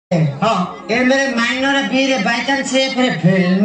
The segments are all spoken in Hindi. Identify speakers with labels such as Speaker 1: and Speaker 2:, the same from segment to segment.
Speaker 1: हाँ ये मेरे माइनर बी रे बाय चांस से फिर फेल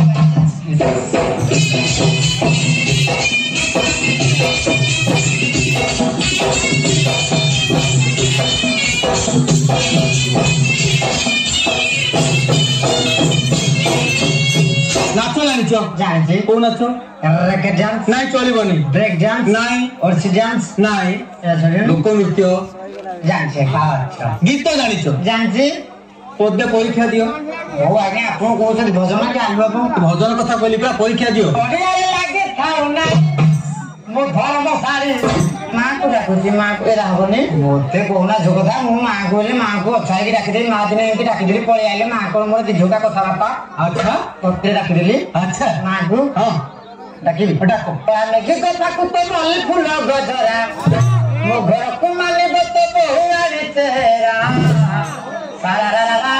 Speaker 2: नाचो जानिछो
Speaker 1: जानछि
Speaker 2: को नाचो
Speaker 1: रैकेट डांस
Speaker 2: नहीं चलिबनी
Speaker 1: ब्रेक डांस
Speaker 2: नहीं
Speaker 1: और सी डांस
Speaker 2: नहीं
Speaker 1: ए
Speaker 2: लोक नृत्य
Speaker 1: जानछि अच्छा
Speaker 2: गीत जानिछो
Speaker 1: जानछि
Speaker 2: पदे परीक्षा दियो
Speaker 1: ओ आगे आपन कोथि भजन के आलबा को
Speaker 2: भजन कथा कहली पूरा परीक्षा दियो
Speaker 1: बढ़िया लागे थाउ ना मो धर्म सारी मां को डाकुची मां को एरा होनी मोते कोना जो कथा मो मां को ले मां को अच्छा की डाकी दे मां दिने एंकी डाकी देली पळे आइले मां को मोर दिझोका कथा बापा
Speaker 2: अच्छा
Speaker 1: तोते डाकी देली
Speaker 2: अच्छा
Speaker 1: मां को
Speaker 2: हां
Speaker 1: डाकी डाको पाले के कथा को तो मल्ली फूल गजरा मो घर को माने बते बहुआ रे तेरा सारा रा रा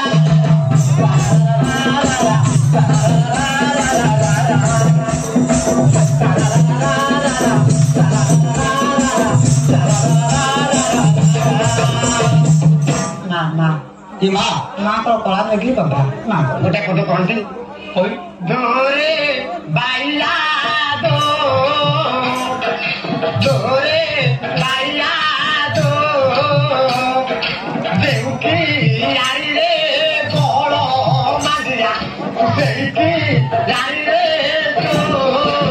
Speaker 2: की मां
Speaker 1: मां को कला लगी बाबा मां गोटे कोटे कोंटी
Speaker 2: होई
Speaker 1: दोरे बाइला दो दोरे बाइला दो देउकी यारी रे बोलो मांदिया देउकी यारी रे तो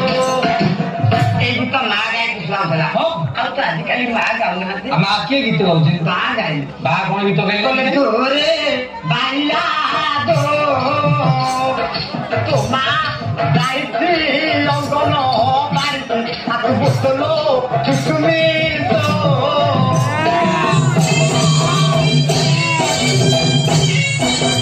Speaker 1: एक तो मां गाय कुसला भला हो अब तो आजकल मां गाउनाती
Speaker 2: हम आके गीत गाउछी
Speaker 1: बा गाई
Speaker 2: बा कोन गीत गाइले
Speaker 1: दोरे बाइला दो तो मां गाइती लंगनो बारिती आको बोतलो चुचुमी तो